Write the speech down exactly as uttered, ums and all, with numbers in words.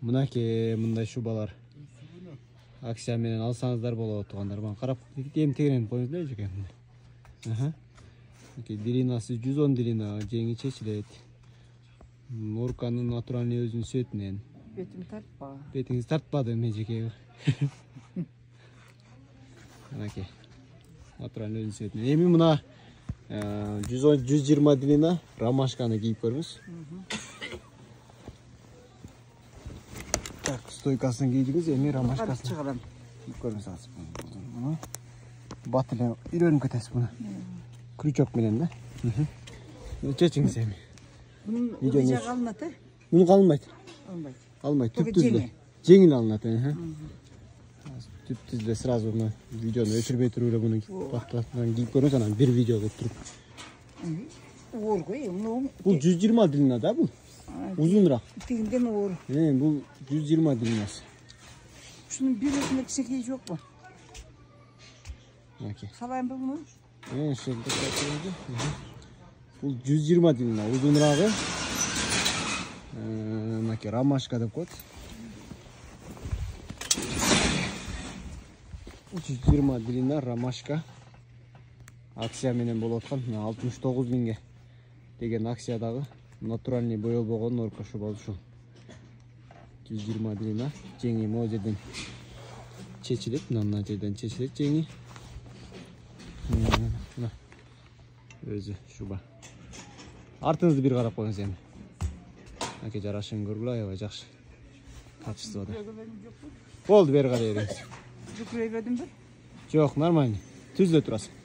Мынакей мындай шубалар. Акция менен алсаңыздар болот тугандар. Мен карап эми тегеренип коюңуздар эжеке. Аха. Мынакей дилинасы жүз он дилина, жеңи чечилет. Норканын натуральный өзүнүн сөтүнөн. Бетим тартпа. Бетиңиз тартпады эжеке. Мынакей. Натуральный өзүнүн сөтүнөн. Эми мына жүз жыйырма дилина ромашканы кийип көрүңүз. Так, стойкасын кийдиңиз, эми ромашкасын чыгарам. Кийип көрүңүз азыр. Бат эле үйрөнүп кетесиз буну. Крючок менен да. Чечиңиз эми. Bunun uzaca alınat he? Bunu kalmaydı. Almaydı. Almaydı. Tüp tüzle. Cengil alınat. Tüp tüzle sırası bunu videonu öçürmeye duruyor bunu. Bak bak ben giyip görüyorum sana bir video götürüp. Uğur koyayım. Bu yüz yirmi dilina da bu. Uzunra. Tilinden uğur. He bu yüz yirmi dilinası. Şunun bir resmindeki şekli yok mu? Okey. Salayım ben bunu. He şöyle bakıyoruz. Bu yüz yirmi dilina uzunrağı. Eee, ромашка деп коет. жүз жыйырма дилина ромашка. Акция менен болуп аткан алтымыш тогуз миңге деген акциядагы натуральный боелбогон норка шуба ушул. жүз жыйырма дилина жеңи могу жерден чечилет, мына жерден чечилет жеңи. Мына өзү шуба. Артыңызды бир карап коюңуз эми. Аке жарашын көргүлө, аябай жакшы. Качествода. Болду, бери карай бериңиз. Жүкүрөй бердим бе? Жок, нормально. Түздө турасың.